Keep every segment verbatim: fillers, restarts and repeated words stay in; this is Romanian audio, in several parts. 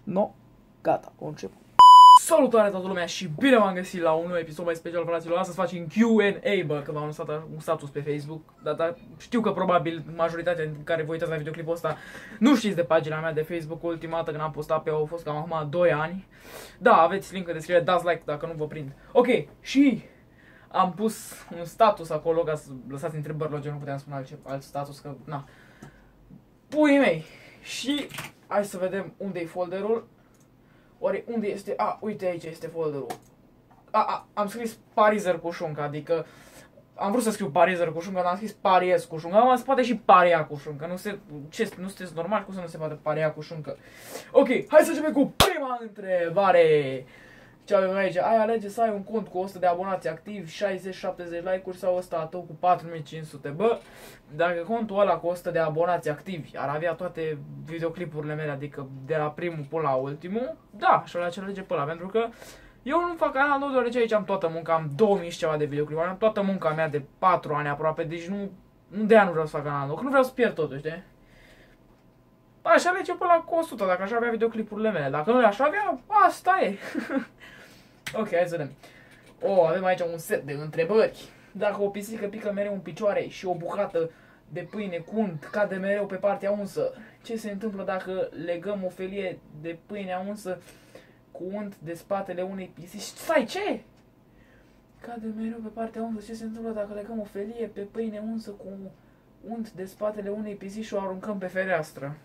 No, gata, o început. Salutare toată lumea și bine v-am găsit la un nou episod mai special, fraților. Astăzi facem Q and A, bă, că v-am lăsat un status pe Facebook. Dar, dar știu că probabil majoritatea din care vă uitați la videoclipul ăsta nu știți de pagina mea de Facebook. Ultima dată când am postat pe ea au fost cam acum doi ani. Da, aveți link în descriere, dați like dacă nu vă prind. Ok, și am pus un status acolo ca să lăsați întrebări la gen, nu puteam spune alt, alt status, că na. Puii mei. Și hai să vedem unde e folderul. Oare unde este? A, uite aici este folderul. A, a, am scris parizer cu șuncă, adică am vrut să scriu parizer cu șuncă, dar am scris pariez cu șuncă. Am se poate și paria cu șuncă. Nu se, ce, nu sunteți normal, cum să nu se poate paria cu șuncă? Ok, hai să începem cu prima întrebare. Ce avem aici? Ai alege să ai un cont cu o sută de abonați activi, șaizeci șaptezeci like-uri sau ăsta a tău cu patru mii cinci sute. Bă, dacă contul ăla cu o sută de abonați activi ar avea toate videoclipurile mele, adică de la primul până la ultimul, da, și ăla ce alege pe ăla, pentru că eu nu fac canal nou, deoarece aici am toată munca, am două mii și ceva de videoclipuri, am toată munca mea de patru ani aproape, deci nu, nu de aia nu vreau să fac canal nou, că nu vreau să pierd totul, știi? Aș alege pe ăla cu o sută, dacă aș avea videoclipurile mele, dacă nu le-aș avea, asta e. Ok, hai să vedem. O, avem aici un set de întrebări. Dacă o pisică pică mereu în picioare și o bucată de pâine cu unt cade mereu pe partea unsă, ce se întâmplă dacă legăm o felie de pâine unsă cu unt de spatele unei pisici? Stai, ce? Cade mereu pe partea unsă, ce se întâmplă dacă legăm o felie pe pâine unsă cu unt de spatele unei pisici și o aruncăm pe fereastră?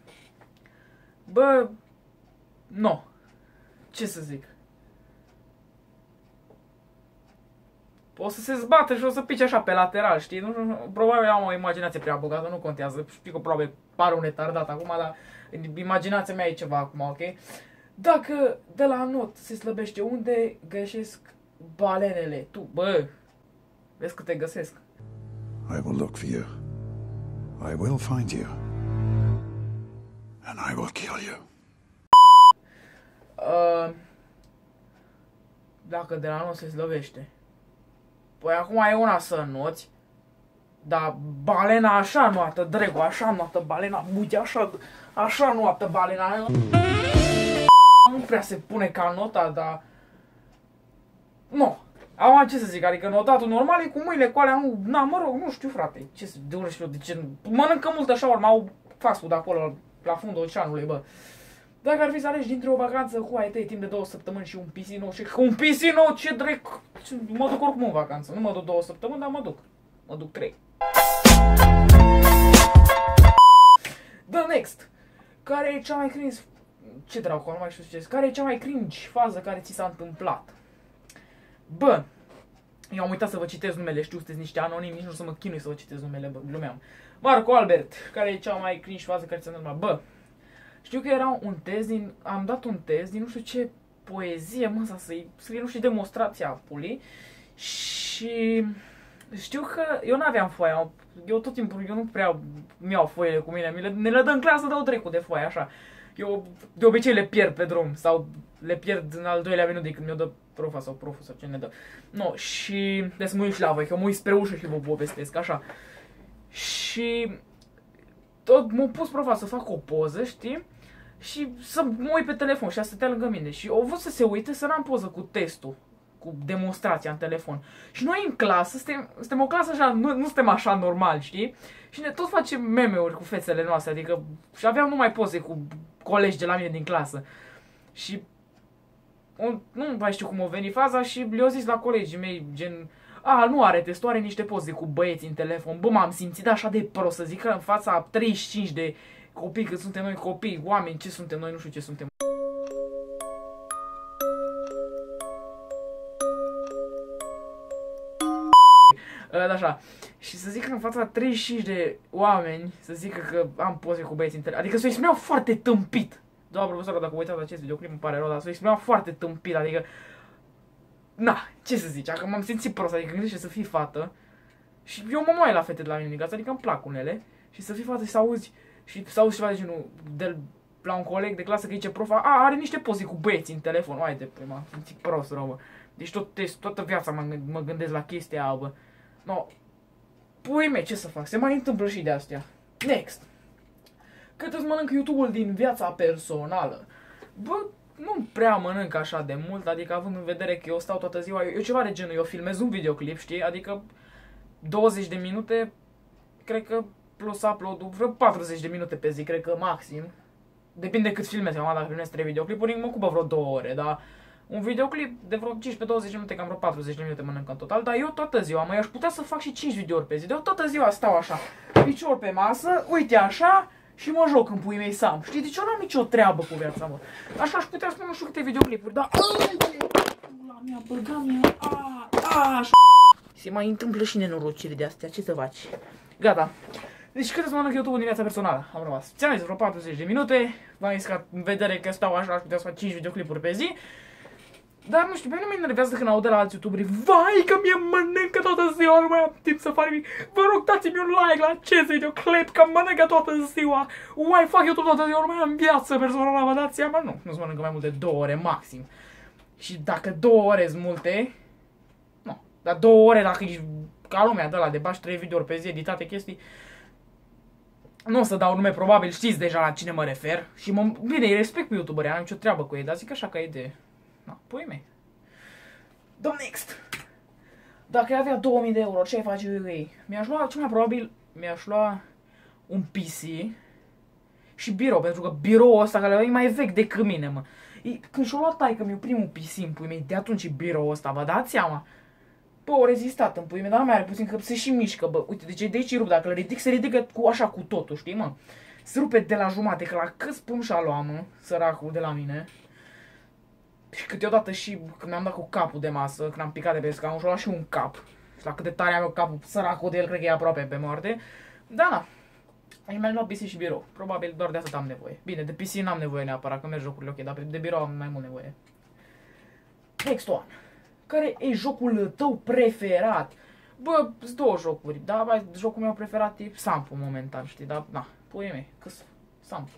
Bă, nu. Ce să zic? O să se zbată și o să pice așa pe lateral, știi? Nu, nu, probabil am o imaginație prea bogată, nu contează. Știu că probabil pare un retardat acum, dar imaginația mea e ceva acum, ok? Dacă de la not se slăbește, unde găsesc balenele? Tu, bă, vezi că te găsesc. I will look for you. I will find you. And I will kill you. Uh, dacă de la not se slăbește. Păi acum e una să noți, dar balena așa nuată, dregu, așa nuată balena, uite așa, așa nuată balena. Nu prea se pune ca nota, dar... Nu. Am ce să zic, adică notatul normal e cu mâinile cu alea, nu, na, mă rog, nu știu, frate, ce să, de unde știu, de ce, mănâncă multă shawarma, au fast food acolo, la fundul oceanului, bă. Dacă ar fi să alegi dintre o vacanță cu ai tăi timp de două săptămâni și un piscin nou, și un piscin nou, ce drec, mă duc oricum în vacanță, nu mă duc două săptămâni, dar mă duc, mă duc trei. The next, care e cea mai cringe, ce dracu, nu mai știu ce, care e cea mai cringe fază care ți s-a întâmplat? Bă, eu am uitat să vă citesc numele, știu, sunteți niște anonimi, nici nu o să mă chinui să vă citesc numele, bă, glumeam. Marco Albert, care e cea mai cringe fază care ți s-a întâmplat? Bă, știu că era un test din, am dat un test din nu știu ce poezie, mă, să-i scrie, nu știu, demonstrația pulii. Și știu că eu n-aveam foaia, eu tot timpul, eu nu prea mi-au foile cu mine, mi le, ne le dă în clasă, dau dracu de foaie, așa. Eu de obicei le pierd pe drum sau le pierd în al doilea minut de când mi-o dă profa sau proful sau ce ne dă. No, și de să mă uit și la voi, că eu mă uit spre ușă și vă povestesc, așa. Și tot m-a pus profa să fac o poză, știi? Și să mă uit pe telefon și a stătea lângă mine. Și au vrut să se uite să n-am poză cu testul, cu demonstrația în telefon. Și noi în clasă, suntem, suntem o clasă așa, nu, nu suntem așa normal, știi? Și ne tot facem meme-uri cu fețele noastre, adică și aveam numai poze cu colegi de la mine din clasă. Și un, nu mai știu cum a venit faza și le-au zis la colegii mei, gen... A, nu are testul, are niște poze cu băieți în telefon. Bă, m-am simțit așa de prost, să zic că în fața a treizeci și cinci de copii, că suntem noi copii, oameni, ce suntem noi, nu știu ce suntem. Așa. Și să zic că în fața a treizeci și cinci de oameni, să zic că am poze cu băieți în telefon. Adică s-o exprimeau foarte tâmpit. Doamna profesoră, dacă uitați acest videoclip, îmi pare rău, dar s-o exprimeau foarte tâmpit, adică... Na, ce să zici, că m-am simțit prost, adică gândește să fii fată și eu mă mai la fete de la mine din casă, adică îmi plac unele și să fii fată și să auzi și să auzi ceva de genul de la un coleg de clasă că zice profa, a, are niște poze cu băieți în telefon, hai de prima, simțit prost rău, bă. Deci tot test, toată viața mă, mă gândesc la chestia aia, bă. No, pui mei, ce să fac, se mai întâmplă și de astea. Next. Cât îți mănânc YouTube-ul din viața personală? Bă, nu prea mănânc așa de mult, adică având în vedere că eu stau toată ziua, eu, eu ceva de genul, eu filmez un videoclip, știi, adică douăzeci de minute, cred că plus upload-ul, vreo patruzeci de minute pe zi, cred că maxim. Depinde cât filmez, acum dacă filmez trei videoclipuri, mă ocupă vreo două ore, dar un videoclip de vreo cincisprezece douăzeci de minute, cam vreo patruzeci de minute mănânc în total, dar eu toată ziua, mă, eu aș putea să fac și cinci videouri pe zi, de eu toată ziua stau așa, picior pe masă, uite așa, și mă joc în puii mei Sam, știi, deci eu n-am nicio treabă cu viața, mă. Așa aș putea spune nu știu câte videoclipuri, dar la mea, băga mea, a, a, așa. Se mai întâmplă și nenorociri de astea, ce să faci? Gata. Deci cât să mănânc YouTube-ul din viața personală? Am rămas. Ți-am zis vreo patruzeci de minute, v-am zis că în vedere că stau așa, aș putea să fac cinci videoclipuri pe zi. Dar nu știu, pe nu mă enervează când aud de la alți youtuberi, vai că mie mănâncă toată ziua, nu mai am timp să fac nimic. Vă rog, dați-mi un like la acest videoclip, că mănâncă toată ziua. Uai, fac YouTube toată ziua, nu mai am viață personală, vă dați seama? Nu, nu-ți mănâncă mai mult de două ore maxim. Și dacă două ore sunt multe, nu, dar două ore dacă ești ca lumea de la de bași trei videouri pe zi, editate chestii, nu o să dau nume, probabil știți deja la cine mă refer. Și mă, bine, îi respect pe youtuberii, n-am nicio treabă cu ei, dar zic așa ca idee. Na, puii mei. Dăm next. Dacă ai avea două mii de euro, ce ai face cu ei? Mi-aș lua, cel mai probabil, mi-aș lua un P C și birou, pentru că biroul ăsta care e mai vechi decât mine, mă. E, când și-o luat taică-miu primul P C în puii mei, de atunci biroul ăsta, vă dați seama? Bă, o rezistat în puii mei, dar mai are puțin că se și mișcă, bă. Uite, deci de aici îi rup, dacă îl ridic, se ridică cu, așa cu totul, știi, mă? Se rupe de la jumate, că la câți pum și-a luat, mă, săracul de la mine. Și câteodată și când mi-am dat cu capul de masă, când am picat de pe scaun, și-a luat și un cap. Și la cât de tare am eu capul, săracul de el, cred că e aproape pe moarte. Da, na. Mi-am luat P C și birou. Probabil doar de atât am nevoie. Bine, de P C n-am nevoie neapărat, că merg jocurile ok, dar de birou am mai mult nevoie. Next one. Care e jocul tău preferat? Bă, sunt două jocuri, dar bă, jocul meu preferat e Sampo momentan, știi, dar na, puii mei, că Sampo.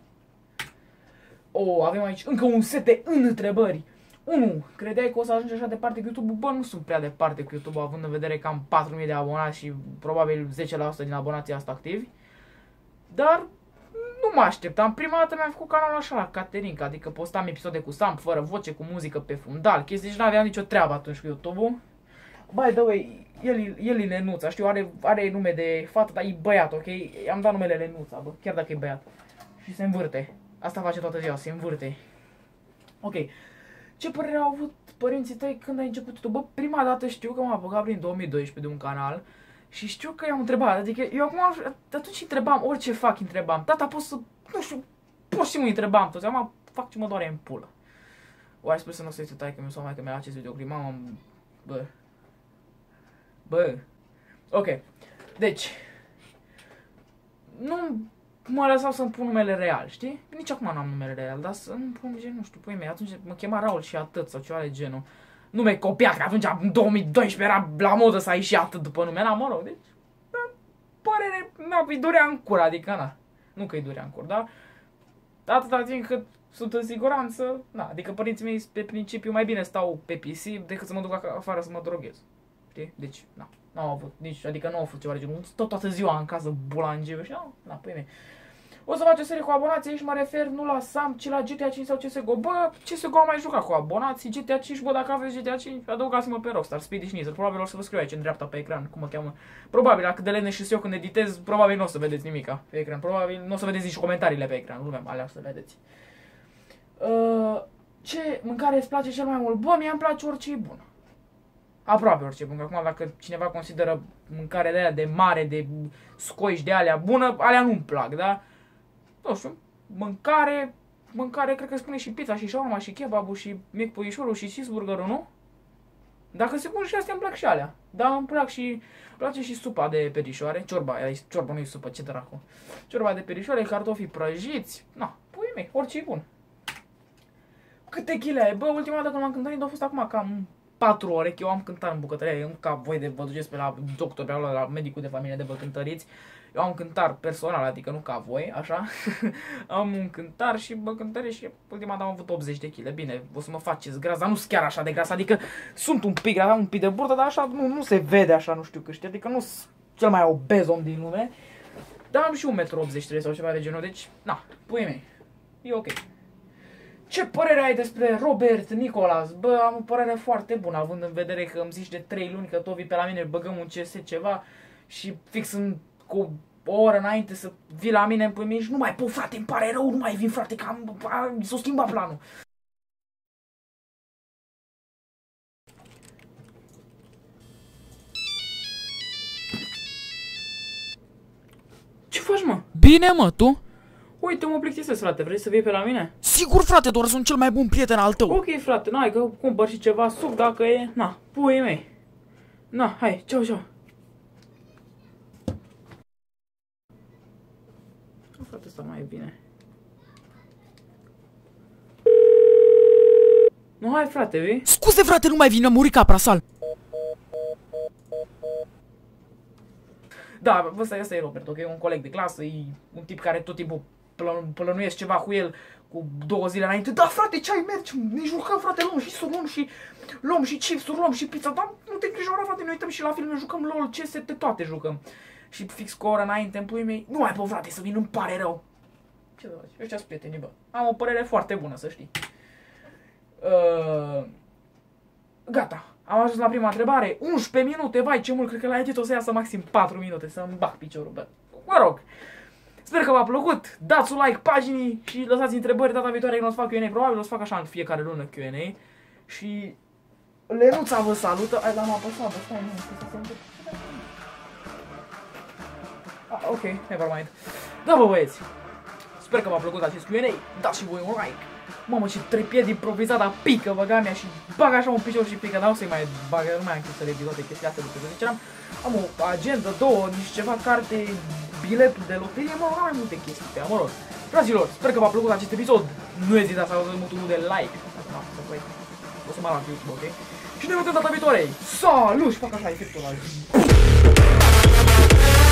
O, avem aici încă un set de întrebări. unu. Credeai că o să ajungi așa departe cu YouTube-ul? Bă, nu sunt prea departe cu YouTube-ul, având în vedere că am patru mii de abonați și probabil zece la sută din abonații asta activi. Dar nu mă așteptam. Prima dată mi-am făcut canalul așa la Caterinca, adică postam episoade cu Samp, fără voce, cu muzică pe fundal, chestii, deci n-aveam nicio treabă atunci cu YouTube-ul. By the way, el, el e Lenuța, știu, are, are nume de fată, dar e băiat, ok? I-am dat numele Lenuța, bă, chiar dacă e băiat. Și se învârte. Asta face toată ziua, se învârte. Ok. Ce părere au avut părinții tăi când ai început YouTube? Bă, prima dată știu că m-am apucat prin două mii doisprezece de un canal. Și știu că i-am întrebat, adică eu acum, atunci întrebam, orice fac, întrebam. Tata, pot să, nu știu, pur și simplu întrebam toți, acum fac ce mă doare în pulă. O, ai spus să nu se uite taică meu sau mai că mi-a acest videoclip, mamă, bă. Bă. Ok. Deci, nu mă lăsau să-mi pun numele real, știi? Nici acum nu am numele real, dar să-mi pun gen, nu știu, pui mei, atunci mă chema Raul și atât, sau ceva de genul. Nume copiat, că atunci în două mii doisprezece era la modă să ai și atât după nume, na, mă rog, deci, da, părere, na, îi durea în cur, adică, na, nu că îi durea în cur, dar atâta timp cât sunt în siguranță, na, adică părinții mei, pe principiu, mai bine stau pe P C decât să mă duc afară să mă droghez, știi? Deci, na, n-au avut nici, adică nu au fost ceva de genul, tot toată ziua în casă, bulangiu și, na, na, păi mei. O să fac o serie cu abonații, aici mă refer nu la Sam, ci la G T A cinci sau C S G O. Bă, C S G O am mai jucat cu abonații, G T A cinci, bă, dacă aveți G T A cinci, adăugați-mă pe Rockstar, Speedy Schnitzer. Probabil o să vă scriu aici în dreapta pe ecran, cum mă cheamă. Probabil, dacă de leneș și eu când editez, probabil nu o să vedeți nimica pe ecran. Probabil nu o să vedeți nici comentariile pe ecran, lumea alea o să vedeți. Uh, ce mâncare îți place cel mai mult? Bă, mie îmi place orice e bună. Aproape orice bun. Acum dacă cineva consideră mâncare de aia de mare, de scoici de alea bună, alea nu-mi plac, da? Nu știu, mâncare, mâncare, cred că spune și pizza, și shawarma, și kebabul, și mic puișorul, și cheeseburgerul, nu? Dacă se pun și astea, îmi plac și alea. Da, îmi plac și, îmi place și supa de perișoare, ciorba, ciorba nu e supă, ce dracu. Ciorba de perișoare, cartofii prăjiți, na, puii mei, orice e bun. Câte chile ai? Bă, ultima dată când m-am cântărit a fost acum cam patru ore, că eu am cântat în bucătărie, eu ca voi de vă duceți pe la doctor, pe la, la medicul de familie de vă cântăriți. Eu am cântar personal, adică nu ca voi, așa. Am un cântar și bă cântări și ultima dată am avut optzeci de kilograme. Bine, o să mă faceți gras, dar nu sunt chiar așa de gras, adică sunt un pic gras, am un pic de burtă, dar așa nu, nu se vede așa, nu știu că știi, adică nu sunt cel mai obez om din lume. Dar am și un metru optzeci și trei sau ceva de genul, deci, na, puii mei, e ok. Ce părere ai despre Robert Nicolas? Bă, am o părere foarte bună, având în vedere că îmi zici de trei luni că tot vii pe la mine, băgăm un C S ceva și fix în, cu o oră înainte să vii la mine în pui mei și nu mai pot, frate, îmi pare rău, nu mai vin, frate, că am, s-o schimbat planul. Ce faci, mă? Bine, mă, tu? Uite, mă plictisesc, frate, vrei să vii pe la mine? Sigur, frate, doar sunt cel mai bun prieten al tău. Ok, frate, n-ai că cumpăr și ceva suc dacă e, na, puii mei. Na, hai, ceau, ceau. Frate, ăsta mai e bine. Nu, hai, frate, vii? Scuze, frate, nu mai vine, a murit capra, sal. Da, ăsta, ăsta e Robert, ok? E un coleg de clasă, e un tip care tot timpul plănuiesc ceva cu el cu două zile înainte. Da, frate, ce ai mergi? Ne jucăm, frate, luăm și luăm și luăm și chips-uri, luăm și pizza. Da, nu te îngrijora, frate, ne uităm și la filme, jucăm LOL, C S, te toate jucăm. Și fix cu o oră înainte în puii mei, nu mai pot, frate, să vin, îmi pare rău. Ce să faci? Ăștia-s prietenii, bă. Am o părere foarte bună, să știi. Uh... Gata. Am ajuns la prima întrebare. unsprezece minute, vai ce mult, cred că la edit o să iasă maxim patru minute să-mi bag piciorul, bă. Mă rog. Sper că v-a plăcut, dați un like paginii și lăsați întrebări data viitoare când o să fac Q and A, probabil o să fac așa în fiecare lună Q and A. Și Lenuța vă salută. Ai, l-am apăsat, bă, stai, nu, stai să se întâmplă. Ah, ok, never mind. Da, bă, băieți. Sper că v-a plăcut acest Q and A, dați și voi un like. Mamă, ce trei piedi improvizat, dar pică, băga mea și bag așa un picior și pică, dar o să-i mai bagă, nu mai am chef să reviz toate chestia astea, după ce ziceam. Am o agendă, două, niște ceva, carte, biletul de loterie, mă, am mai multe chestii pe, mă rog. Fraților, sper că v-a plăcut acest episod, nu ezitați să apăsați butonul de like, o să mă arăt YouTube, ok? Și ne vedem data viitoare, salut, și fac așa efectul ăla.